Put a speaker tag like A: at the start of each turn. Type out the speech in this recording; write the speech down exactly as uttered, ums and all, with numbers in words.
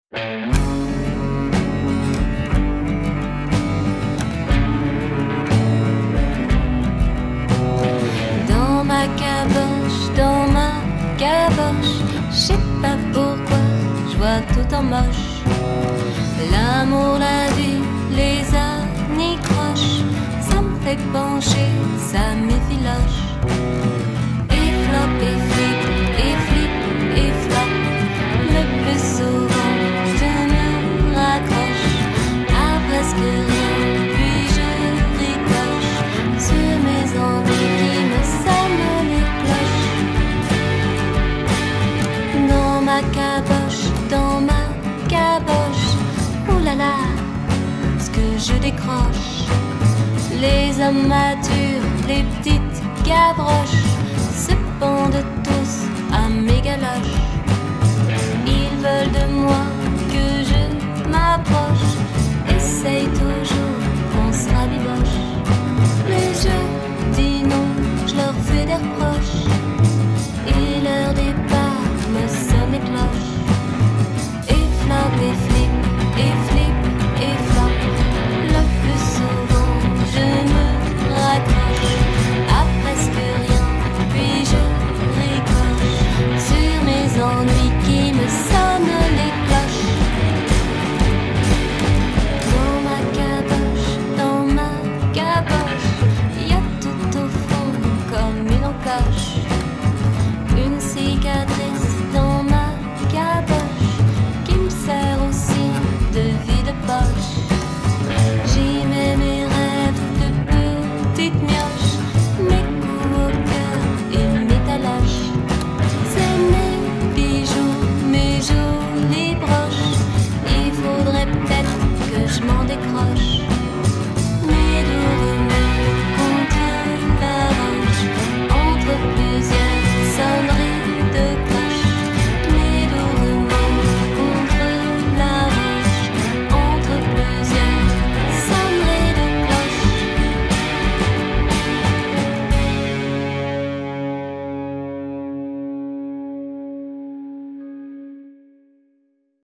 A: Dans ma caboche, dans ma caboche, je sais pas pourquoi, je vois tout en moche. L'amour, la vie, les anicroches, ça me fait pencher, ça m'effiloche. Et flop, et flip, et flip, et flop, le plus souvent je me raccroche à presque rien, puis je ricoche sur mes envies qui me sonnent les cloches. Dans ma caboche, dans ma caboche, oh là là, ce que je décroche. Les hommes matures, les petites gavroches se pendent tous à mes galoches.